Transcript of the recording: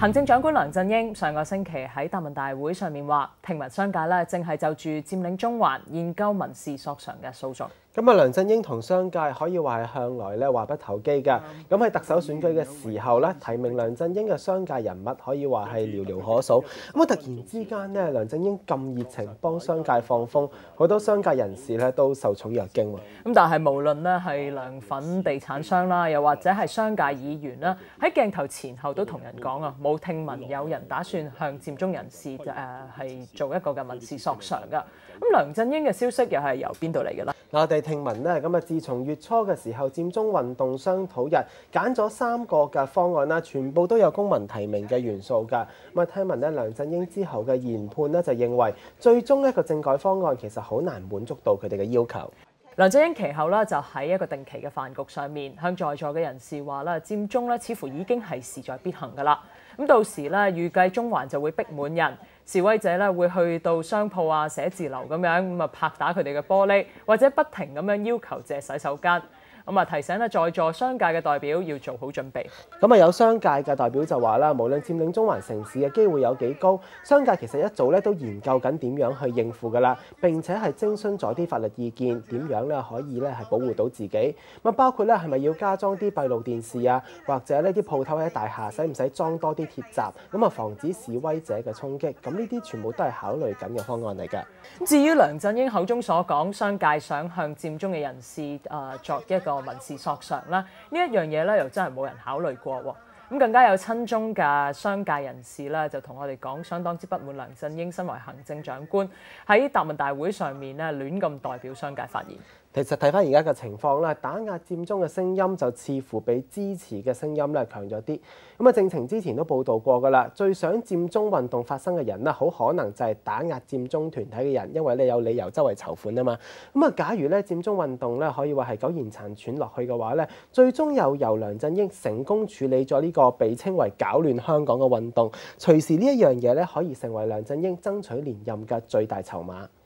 行政長官梁振英上個星期喺答問大會上面話，聽聞商界正係就住佔領中環研究民事索償嘅訴訟。 梁振英同商界可以話係向來話不投機㗎。喺特首選舉嘅時候提名梁振英嘅商界人物可以話係寥寥可數。突然之間梁振英咁熱情幫商界放風，好多商界人士都受寵若驚。 但係無論係良粉地產商啦，又或者係商界議員啦，喺鏡頭前後都同人講啊，冇聽聞有人打算向佔中人士係做一個嘅民事索償㗎。梁振英嘅消息又係由邊度嚟嘅咧？ 我哋聽聞自從月初嘅時候，佔中運動商討日揀咗3個嘅方案啦，全部都有公民提名嘅元素㗎。聽聞梁振英之後嘅研判就認為，最終一個政改方案其實好難滿足到佢哋嘅要求。 梁振英其後就喺一個定期嘅飯局上面，向在座嘅人士話佔中似乎已經係勢在必行㗎啦。到時預計中環就會逼滿人，示威者會去到商鋪啊、寫字樓咁樣拍打佢哋嘅玻璃，或者不停咁樣要求借洗手間。提醒在座商界嘅代表要做好準備。 有商界嘅代表就話啦，無論佔領中環城市嘅機會有幾高，商界其實一早都研究緊點樣去應付㗎啦。並且係徵詢咗啲法律意見，點樣可以係保護到自己。包括係咪要加裝啲閉路電視啊，或者呢啲鋪頭喺大廈使唔使裝多啲鐵閘，防止示威者嘅衝擊。呢啲全部都係考慮緊嘅方案嚟㗎。 至於梁振英口中所講，商界想向佔中嘅人士作一個民事索償啦，呢一樣嘢又真係冇人考慮過喎。更加有親中嘅商界人士就同我哋講，相當之不滿梁振英身為行政長官喺答問大會上面亂咁代表商界發言。其實睇翻而家嘅情況啦，打壓佔中嘅聲音就似乎比支持嘅聲音強咗啲。政情之前都報道過㗎啦，最想佔中運動發生嘅人好可能就係打壓佔中團體嘅人，因為有理由周圍籌款啊嘛。假如佔中運動可以話係苟延殘喘落去嘅話最終又由梁振英成功處理咗呢個被稱為搞亂香港嘅運動，隨時呢一樣嘢可以成為梁振英爭取連任嘅最大籌碼。